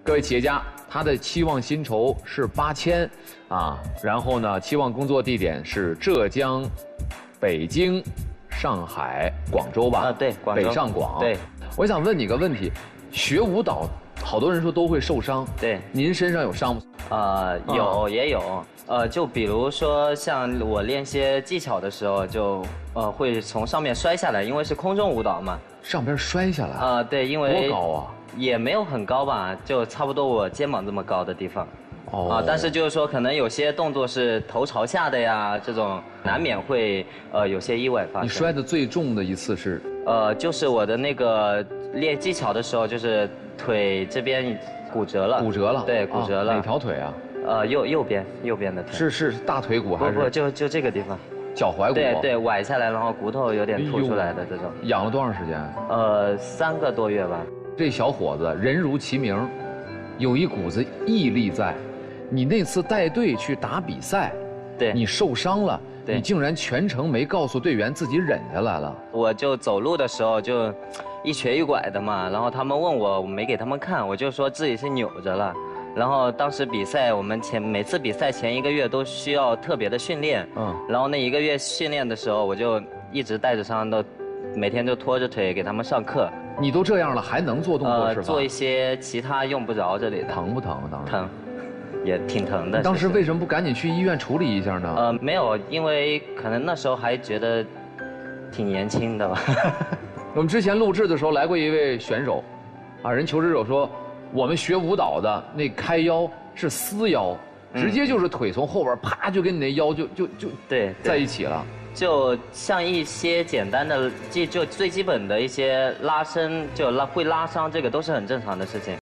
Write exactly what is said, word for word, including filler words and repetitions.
各位企业家，他的期望薪酬是八千，啊，然后呢，期望工作地点是浙江、北京、上海、广州吧？ 啊，对，广州。 北上广。 对。 我想问你个问题，学舞蹈，好多人说都会受伤。 对。 您身上有伤吗？ 呃，有也有。呃，就比如说像我练些技巧的时候，就呃会从上面摔下来，因为是空中舞蹈嘛。 上边摔下来？ 啊、呃，对，因为多高啊？ 也没有很高吧，就差不多我肩膀这么高的地方。 哦。 啊，但是就是说，可能有些动作是头朝下的呀，这种难免会呃有些意外发生。 你摔的最重的一次是？ 呃，就是我的那个练技巧的时候，就是腿这边骨折了。 骨折了？ 对，骨折了。 哪条腿啊？ 呃，右右边右边的腿。 是是大腿骨还是？ 不不，就就这个地方。 脚踝骨。 对对，崴下来，然后骨头有点凸出来的这种。 养了多长时间？ 呃，三个多月吧。 这小伙子人如其名，有一股子毅力在。你那次带队去打比赛， 对， 你受伤了，你竟然全程没告诉队员自己忍下来了。 我就走路的时候就一瘸一拐的嘛，然后他们问我，我没给他们看，我就说自己是扭着了。然后当时比赛，我们前每次比赛前一个月都需要特别的训练，嗯，然后那一个月训练的时候，我就一直带着伤，都每天就拖着腿给他们上课。 你都这样了，还能做动作是吧？ 呃，做一些其他用不着这里的。 疼不疼？当时疼，也挺疼的。 当时为什么不赶紧去医院处理一下呢？ 呃，没有，因为可能那时候还觉得挺年轻的吧。 我们之前录制的时候来过一位选手，啊，人求职者说，我们学舞蹈的那开腰是撕腰，直接就是腿从后边啪就跟你那腰就就就对在一起了。 就像一些简单的，就就最基本的一些拉伸，就拉会拉伤，这个都是很正常的事情。